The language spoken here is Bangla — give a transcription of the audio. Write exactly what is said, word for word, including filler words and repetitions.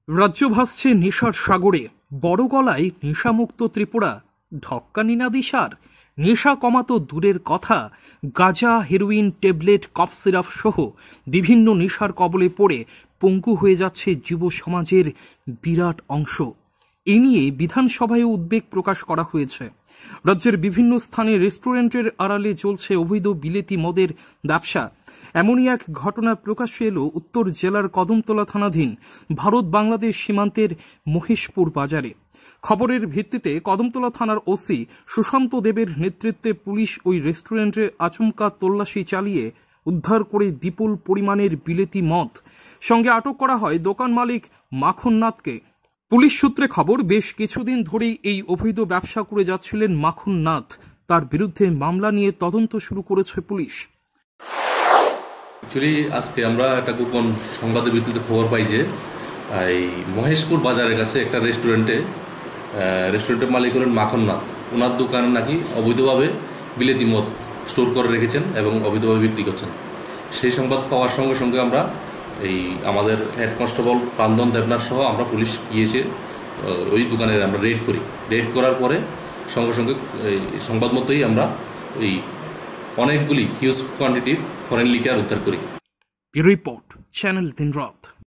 রাজ্য ভাসছে নেশার সাগরে, বড় গলায় নেশামুক্ত ত্রিপুরা, ঢক্কানিনাদি সার। নেশা কমাতো দূরের কথা, গাঁজা, হেরোইন, ট্যাবলেট, কফ সিরাপ সহ বিভিন্ন নেশার কবলে পড়ে পঙ্গু হয়ে যাচ্ছে যুব সমাজের বিরাট অংশ। এ নিয়ে বিধানসভায় উদ্বেগ প্রকাশ করা হয়েছে। রাজ্যের বিভিন্ন স্থানে রেস্টুরেন্টের আড়ালে চলছে অবৈধ বিলেতি মদের ব্যবসা। এমনই এক ঘটনা প্রকাশ্যে এলো উত্তর জেলার কদমতলা থানাধীন ভারত বাংলাদেশ সীমান্তের মহেশপুর বাজারে। খবরের ভিত্তিতে কদমতলা থানার ওসি সুশান্ত দেবের নেতৃত্বে পুলিশ ওই রেস্টুরেন্টে আচমকা তল্লাশি চালিয়ে উদ্ধার করে বিপুল পরিমাণের বিলেতি মদ। সঙ্গে আটক করা হয় দোকান মালিক মাখন নাথকে। পুলিশ সূত্রে খবর, বেশ কিছুদিন ধরেই এই অবৈধ ব্যবসা করে যাচ্ছিলেন মাখন নাথ। তার বিরুদ্ধে মামলা নিয়ে তদন্ত শুরু করেছে পুলিশ। অ্যাকচুয়ালি আজকে আমরা একটা গোপন সংবাদের ভিত্তিতে খবর পাই যে এই মহেশপুর বাজারের কাছে একটা রেস্টুরেন্টে রেস্টুরেন্টের মালিক হলেন মাখন নাথ। ওনার দোকানে নাকি অবৈধভাবে বিলেতি মদ স্টোর করে রেখেছেন এবং অবৈধভাবে বিক্রি করছেন। সেই সংবাদ পাওয়ার সঙ্গে সঙ্গে আমরা এই আমাদের হেড কনস্টেবল প্রান্দন দেবনাথ সহ আমরা পুলিশ গিয়েছে ওই দোকানে আমরা রেড করি। রেড করার পরে সঙ্গে সঙ্গে এই সংবাদ মতোই আমরা এই অনেকগুলি হিউজ কোয়ান্টিটির ফরেন লিকার উদ্ধার করি। রিপোর্ট চ্যানেল দিনরাত।